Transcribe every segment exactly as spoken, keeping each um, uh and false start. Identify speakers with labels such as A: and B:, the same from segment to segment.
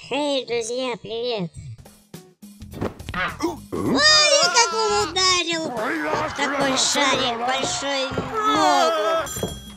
A: Эй, друзья, привет! Ой, как он ударил в такой шарик большой ногу!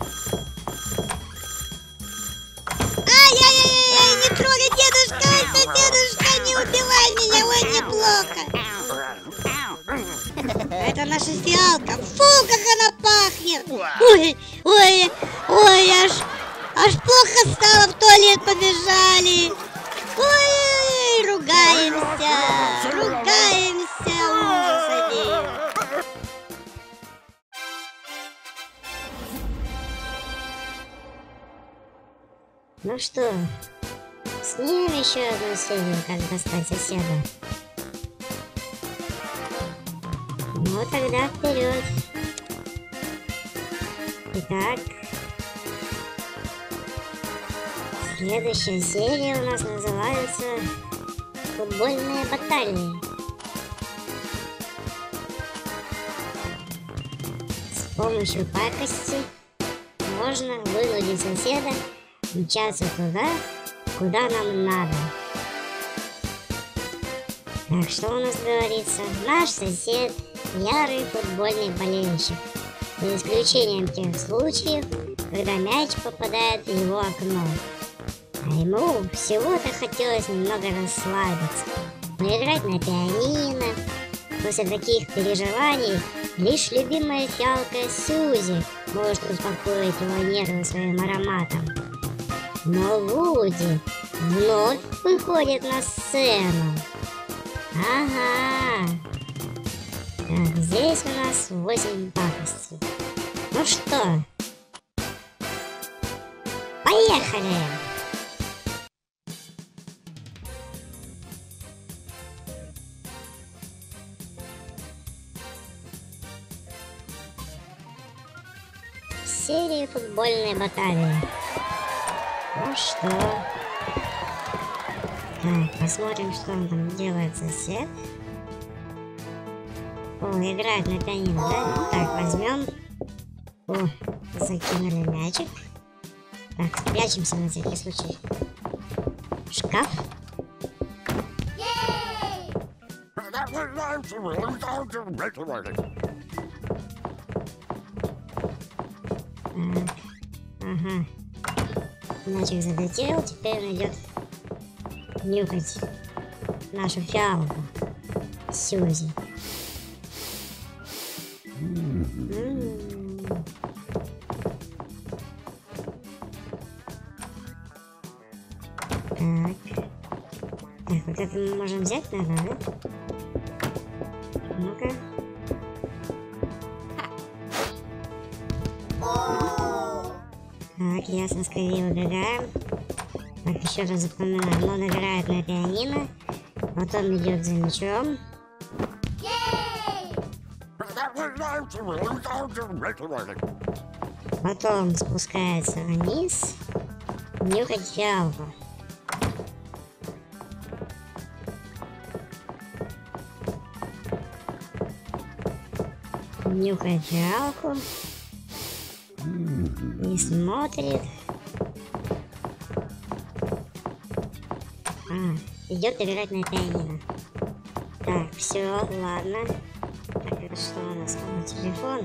A: Ай-яй-яй-яй, не трогай, дедушка, ой, дедушка, не убивай меня, ой, неплохо! Это наша фиалка, фу, как она пахнет! Ой, ой, ой, аж, аж плохо стало, в туалет побежали! Ой, ругаемся, ругаемся, ужас один. Ну что, снимем еще одну серию, как достать соседа. Ну тогда вперед. Итак, следующая серия у нас называется «Футбольные баталии». С помощью пакости можно вынудить соседа мчаться туда, куда нам надо. Так, что у нас говорится? Наш сосед ярый футбольный болельщик, за исключением тех случаев, когда мяч попадает в его окно. А ему всего-то хотелось немного расслабиться, поиграть на пианино. После таких переживаний лишь любимая фиалка Сьюзи может успокоить его нервы своим ароматом. Но Вуди вновь выходит на сцену. Ага. Так, здесь у нас восемь пакостей. Ну что, поехали! Серии футбольной баталии. Ну что? Так, посмотрим, что он там делает сосед. О, играет на пианино, да? Так, возьмем. О, закинули мячик. Так, спрячемся на всякий случай. Шкаф. Так, ага. Мячик залетел, теперь он идет нюхать нашу фиалку Сьюзи. М-м-м. Так. Так, вот это мы можем взять, наверное, да? Ну-ка. Так, ясно, скорее убегаем. Так, еще раз запоминаем. Он играет на пианино, потом идет за мячом. Потом спускается вниз, нюхать фиалку. Нюхает фиалку. И смотрит. А, идет играть на пианино. Так, все, ладно. Так, это что у нас? Там телефон.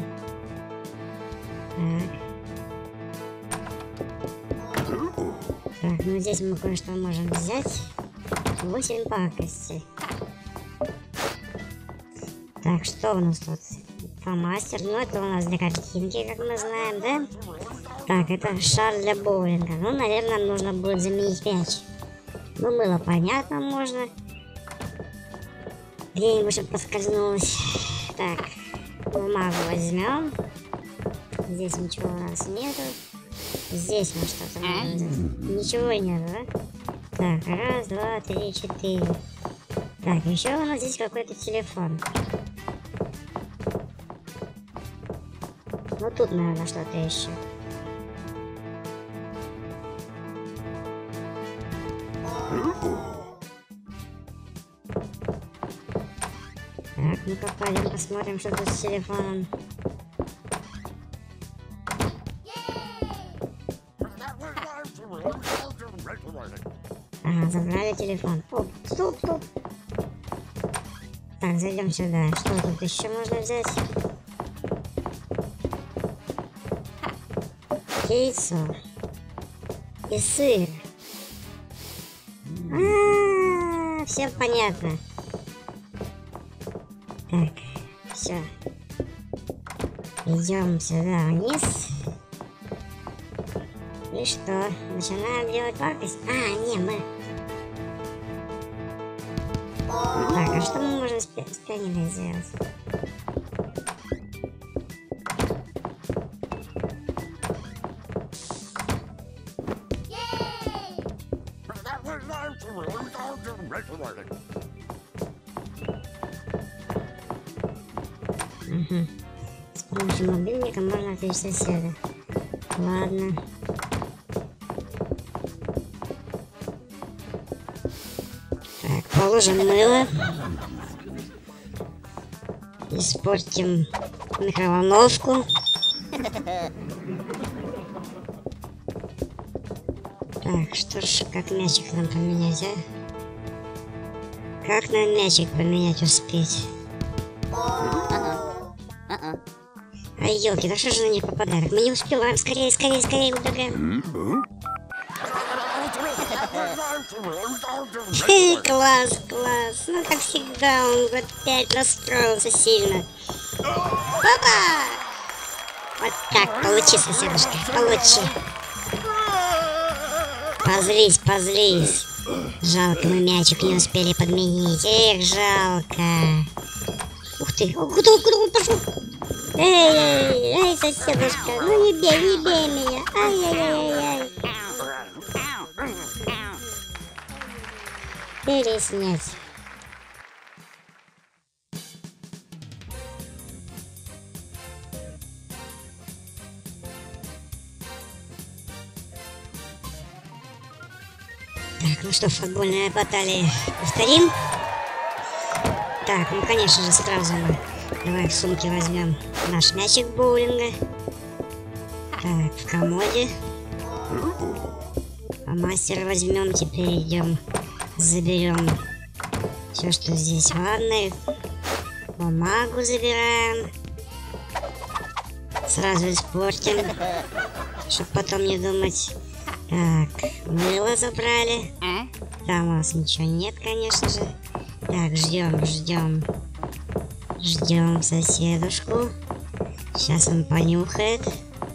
A: Так. Так, ну здесь мы кое-что можем взять. восемь пакостей. Так, что у нас тут? Фломастер. Ну, это у нас для картинки, как мы знаем, да? Так, это шар для боулинга. Ну, наверное, нужно будет заменить мяч. Ну, мыло понятно, можно. Где-нибудь, чтобы поскользнулось. Так, бумагу возьмем. Здесь ничего у нас нету. Здесь мы что-то можем взять. Ничего нету, да? Так, раз, два, три, четыре. Так, еще у нас здесь какой-то телефон. Ну, тут, наверное, что-то еще. Так, ну-ка, пойдем посмотрим, что тут с телефоном. Ага, забрали телефон. Оп, стоп, стоп. Так, зайдем сюда. Что тут еще можно взять? Яйцо. И сыр. А-а-а, все понятно. Так, все. Идем сюда вниз. И что? Начинаем делать пакость? А, не, мы... Так, а что мы можем с, пи с пианино сделать? Угу. С помощью мобильника можно отвлечь соседа. Ладно. Так, положим мыло. Испортим микроволновку. Так, что ж, как мячик нам поменять, а? Как нам мячик поменять успеть? Ай, елки, да что же на них попадает? Мы не успеваем, скорее, скорее, скорее убегаем. Класс, класс. Ну, как всегда, он опять расстроился сильно. Опа! Вот так, получи, соседушка, получи. Позлись, позлись. Жалко, мы мячик не успели подменить. Эх, жалко. Ух ты, куда, куда он пошел? Эй, эй, эй, соседушка, ну не бей, не бей меня. Ай-яй-яй-яй. Переснять. Так, ну что, футбольная баталия повторим? Так, ну конечно же сразу мы давай в сумке возьмем наш мячик боулинга. Так, в комоде. А мастера возьмем, теперь идем, заберем все, что здесь в ванной. Бумагу забираем. Сразу испортим, чтобы потом не думать. Так, мыло забрали. Там у нас ничего нет, конечно же. Так, ждем, ждем. Ждем соседушку. Сейчас он понюхает.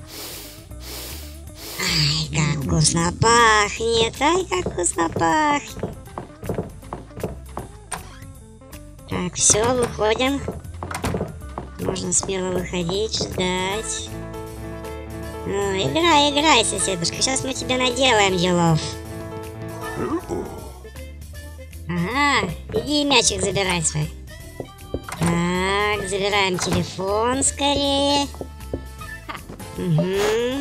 A: Ай, как вкусно пахнет. Ай, как вкусно пахнет. Так, все, выходим. Можно смело выходить, ждать. Ну, играй, играй, соседушка. Сейчас мы тебе наделаем делов. Ага, иди мячик забирай свой. Так, забираем телефон скорее. Угу.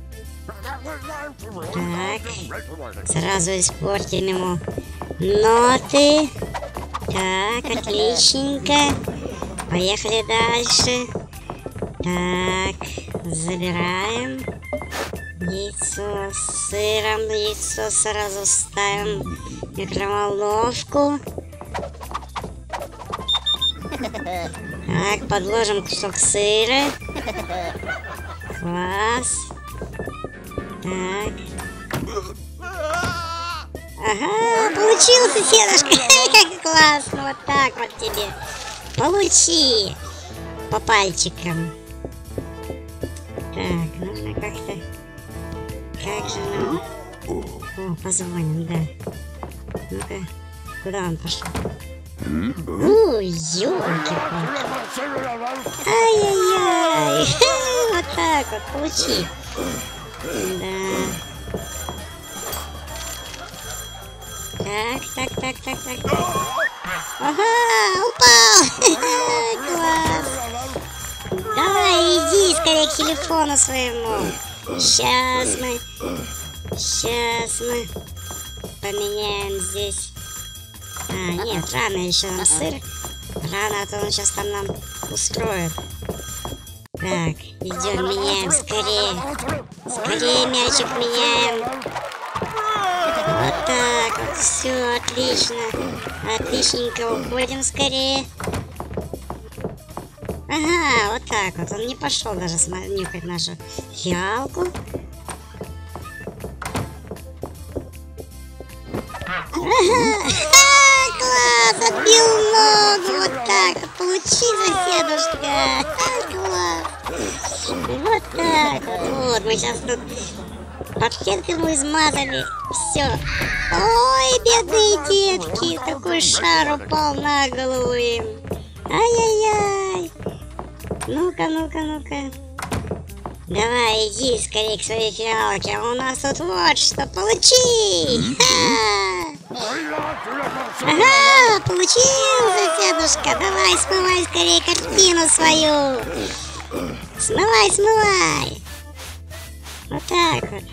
A: Так, сразу испортим ему ноты. Так, отличненько. Поехали дальше. Так, забираем яйцо с сыром. Яйцо сразу ставим в микроволновку. Так, подложим кусок сыра. Класс. Так. Ага, получил, соседушка. Как классно, вот так вот тебе. Получи по пальчикам. Так, нужно как-то... Как же нам... О, позвоним, да. Ну-ка, куда он пошел? У, ёлки-палки. Ай-яй-яй. Вот так вот, получи. Да. Так, так, так, так, так, так. Ага, упал. Класс. Давай, иди скорее к телефону своему. Сейчас мы... Сейчас мы поменяем здесь. А, нет, рано еще нам сыр. Рано, а то он сейчас там нам устроит. Так, идем, меняем скорее. Скорее мячик меняем. Вот так вот, все, отлично. Отличненько, уходим скорее. Ага, вот так вот. Он не пошел даже нюхать нашу фиалку. Ага, класс, отбил ногу. Вот так вот, получи, соседушка. Класс. Вот так вот. Вот, мы сейчас тут подпеткой ему измазали. Все. Ой, бедные детки. Такой шар упал на голову им. Ай-яй-яй. Ну-ка, ну-ка, ну-ка. Давай, иди скорее к своей фиалке. У нас тут вот что. Получи. Ха! Ага, получил, соседушка. Давай, смывай скорее картину свою. Смывай, смывай. Вот так вот.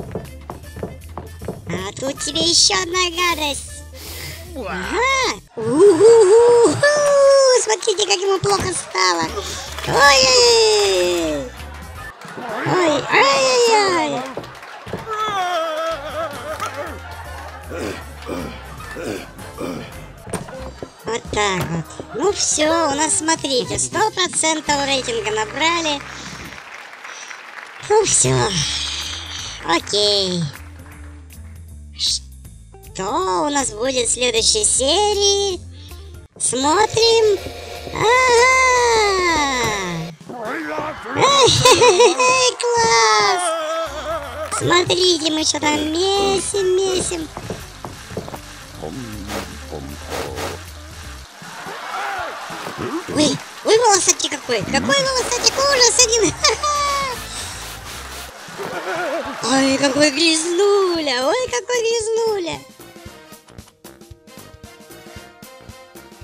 A: А тут тебе еще одна гадость. Ага. У-ху-ху-ху. Смотрите, как ему плохо стало. Ой-ой-ой. Ой, ай-яй-яй. Вот так вот. Ну все, у нас, смотрите, сто процентов рейтинга набрали. Ну все. Окей. Что у нас будет в следующей серии? Смотрим. Ага! Эй, класс! Смотрите, мы что там месим, месим. Ой, ой, волосатик какой! Какой волосатик! Ужас один! Ой, какой грязнуля! Ой, какой грязнуля!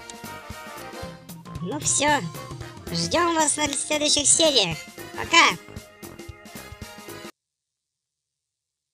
A: Ну все, ждем вас на следующих сериях. Пока!